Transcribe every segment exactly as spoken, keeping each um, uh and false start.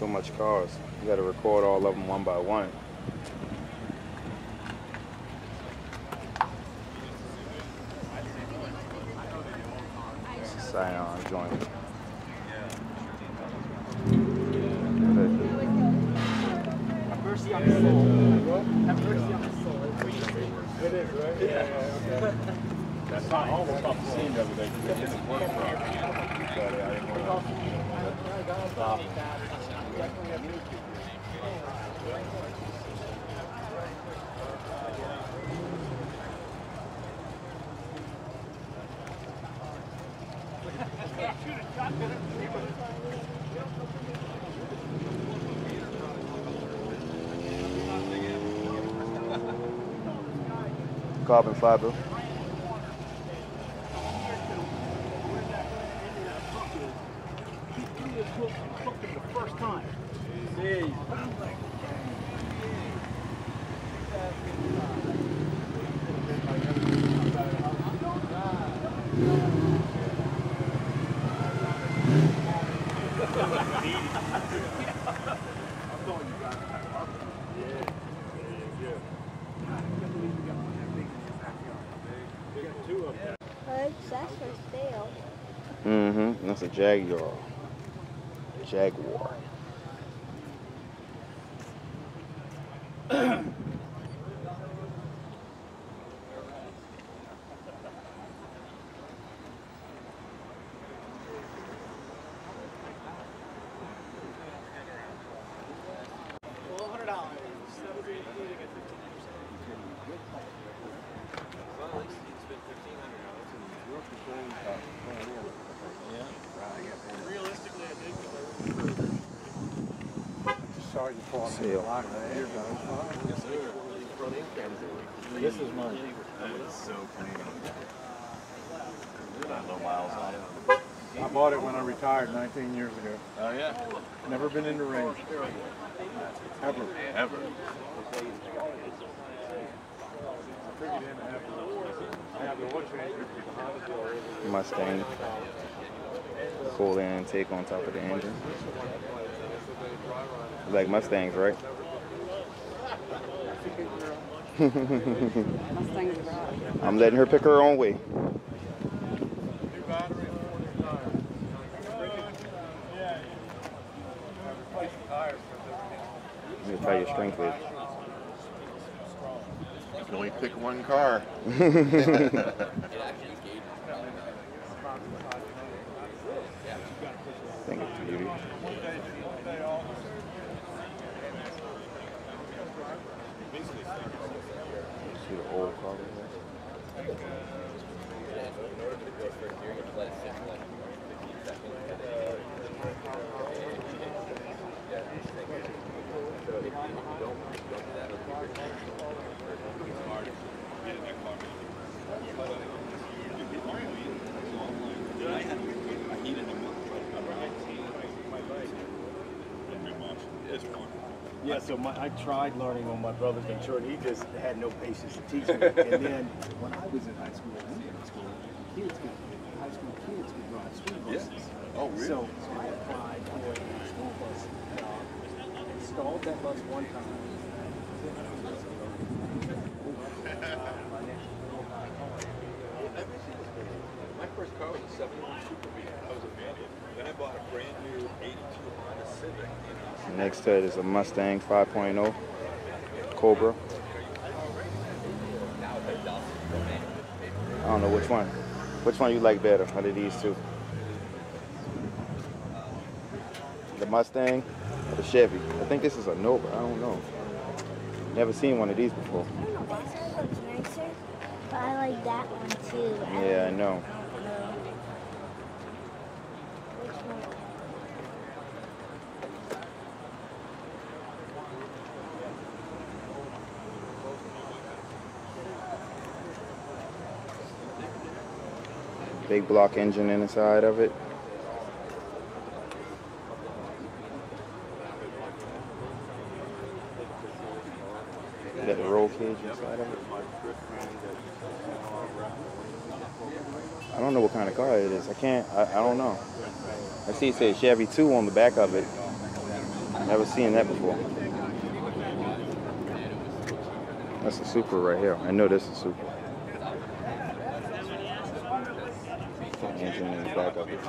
so much cars. You gotta record all of them one by one. It's a Scion joint. Have mercy on his soul. Have mercy on his soul. It is, right? Yeah. yeah. That's not almost off the scene the other day because it didn't work for us. So I didn't want to stop. Carbon fiber. The first time. See. That's for sale. Mm-hmm. That's a Jaguar. Jaguar. This is mine. That is so clean. Not no miles on it. I bought it when I retired nineteen years ago. Oh yeah? Never been in the range. Ever. Ever. Mustang. Cool air intake on top of the engine. You like Mustangs, right? I'm letting her pick her own way. Let me try your strength with. You can only pick one car. I think it's beauty. See the old car right there? Yeah, so my, I tried learning on my brother's insurance. He just had no patience to teach me. And then when I was in high school and middle school, kids could, high school kids could drive school buses. Yeah. Oh, really? So, so I applied for a school bus job, installed that bus one time. My first car was a seventy-one Super V. I was a fan. Then I bought a brand new eighty-two Honda Civic. Next to it is a Mustang five point oh Cobra. I don't know which one. Which one you like better out of these two? The Mustang or the Chevy? I think this is a Nova. I don't know. Never seen one of these before. I don't know, this one looks nicer, but I like that one too. I Yeah, I know. Which one? Big block engine inside of it. Got the roll cage inside of it. I don't know what kind of car it is. I can't, I, I don't know. I see it says Chevy two on the back of it. Never seen that before. That's a Supra right here. I know this is Supra. Engine in the back of it.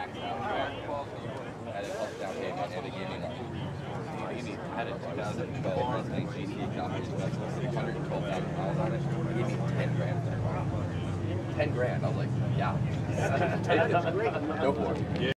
Had a two thousand twelve Mustang G T exhaust special, one hundred twelve thousand miles on it. He gave me ten grand for it. ten grand. I was like, yeah. Go for it. Yeah.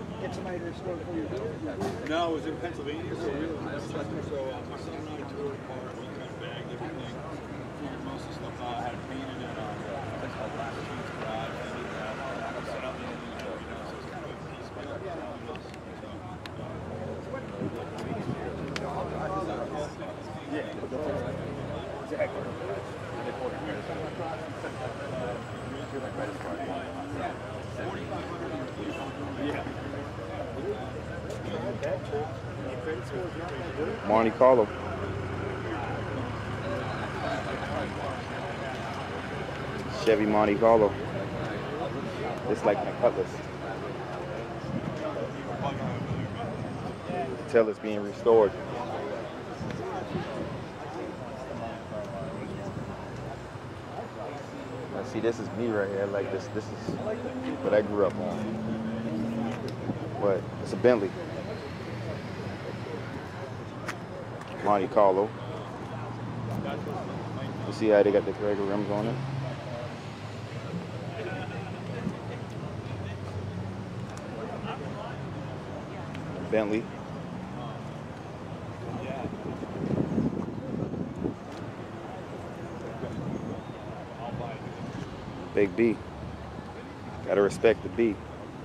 No, it was in Pennsylvania. So, so uh, my son and I toured the car. We kind of bagged everything. Figured most of the stuff out. I had it painted in a last week's garage. I did that. Set up the engine, you know, so it's kind of a piece by piece. Monte Carlo. Chevy Monte Carlo. It's like my Cutlass. Tell it's being restored. Now see, this is me right here. Like this, this is what I grew up on. But it's a Bentley. Monte Carlo. You see how they got the regular rims on it? Bentley. Big B. Gotta respect the B.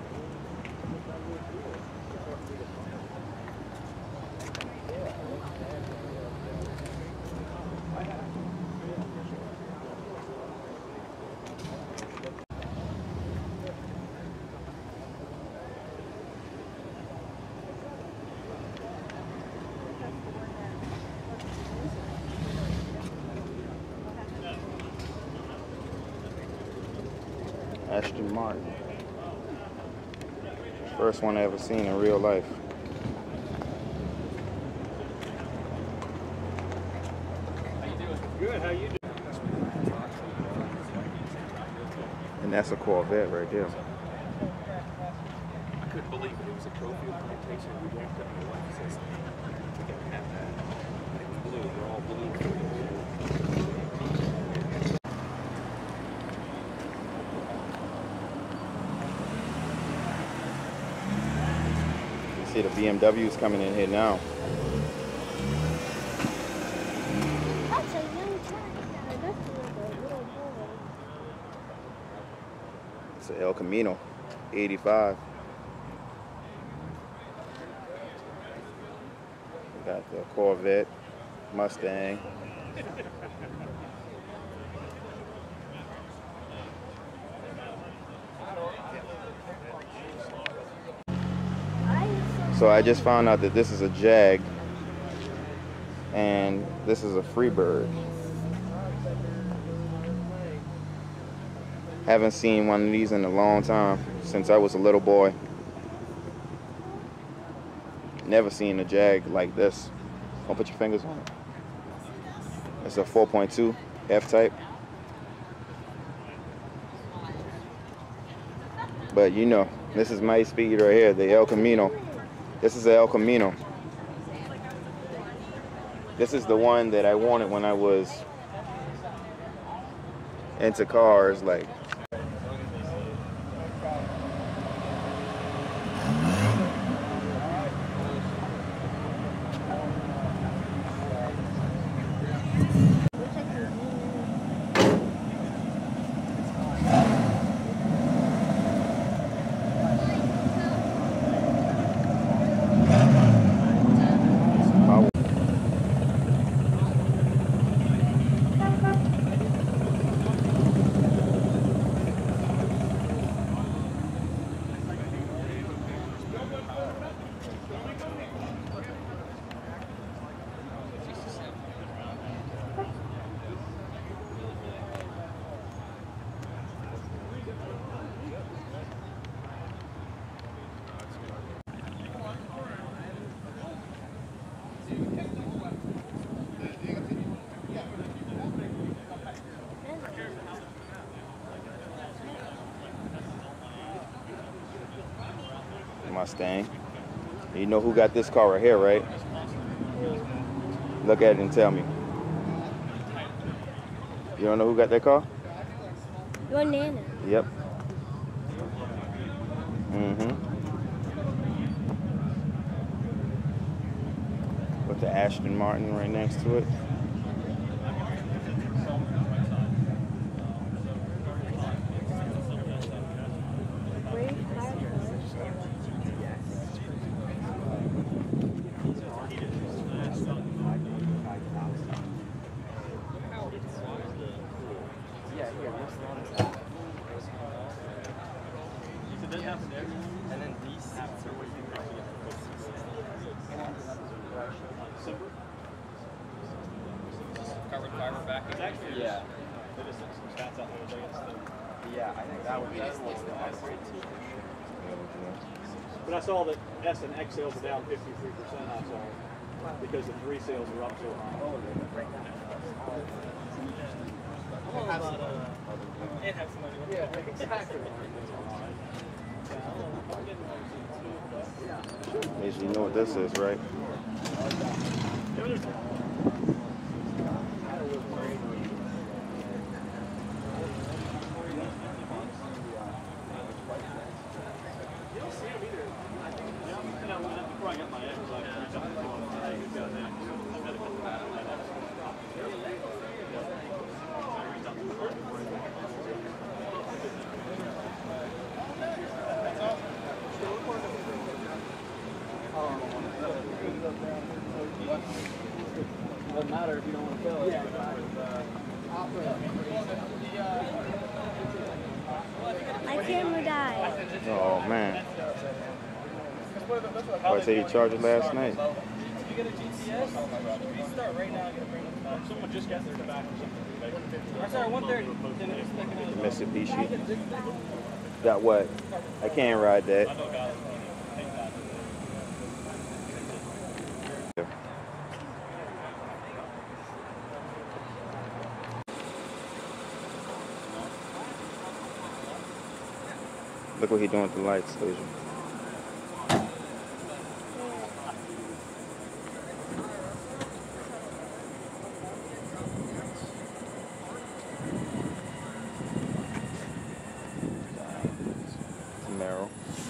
Aston Martin. First one I ever seen in real life. How you doing? Good, how you doing? And that's a Corvette right there. I couldn't believe it. It was a trophy implementation. We walked up and my wife says, we gotta have that. It was blue. They're all blue. See the B M W's coming in here now. That's a young child. That's a little boy. It's an El Camino, eighty-five. We got the Corvette, Mustang. So I just found out that this is a Jag and this is a Freebird. Haven't seen one of these in a long time, since I was a little boy. Never seen a Jag like this. Don't put your fingers on it. It's a four point two F-Type. But you know, this is my speed right here, the El Camino. This is the El Camino. This is the one that I wanted when I was into cars, like. Mustang. You know who got this car right here, right? Look at it and tell me. You don't know who got that car? Your Nana. Yep. Mm-hmm. With the Aston Martin right next to it. And then these seats are what you actually get for covered fiber back. Yeah. Yeah, I think that would be the best way to. But I saw that S and X sales are down fifty-three percent. I saw because the three sales are up so high. Yeah, exactly. At least you know what this is, right? Doesn't matter if you don't want to fill it. Yeah. My camera died. Oh man. I tell you charged it last night. Did you get a G T S? You start right now and get a bring them back. Someone just got their back or something. Sorry, one thirty. Mitsubishi. Got what? I can't ride that. Look what he's doing with the lights, Asia. Camaro.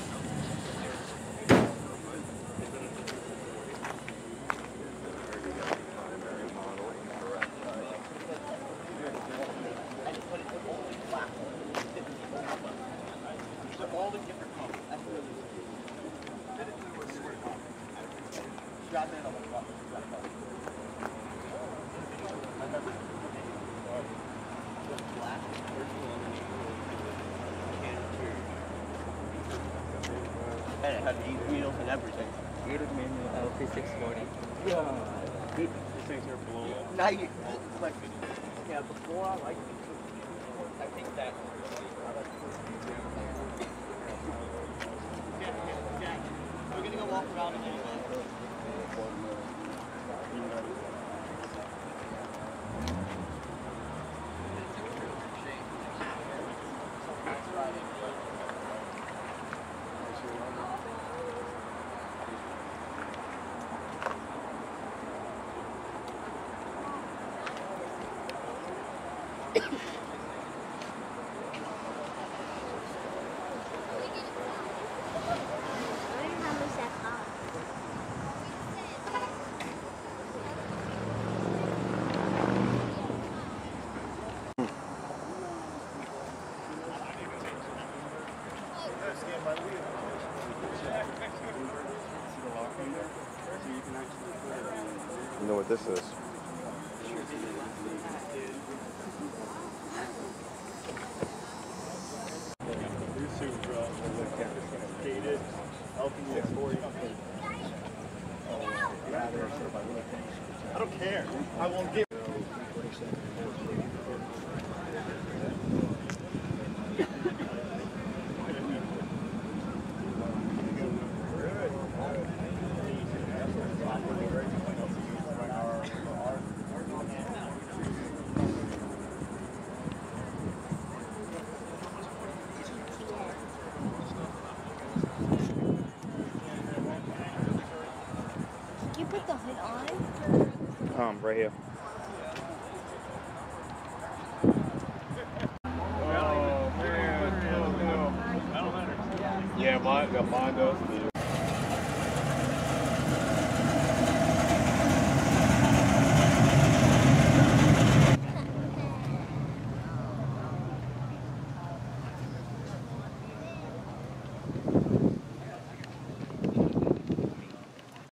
And it had eight wheels and everything. Gated manual L P six forty. Yeah. These things are below. Now you, like, yeah, before I liked it. I think that. We're gonna go walk around a little bit. You know what this is? I don't care. I won't give. right here. Oh man, oh no. Yeah, mine, yeah, mine does.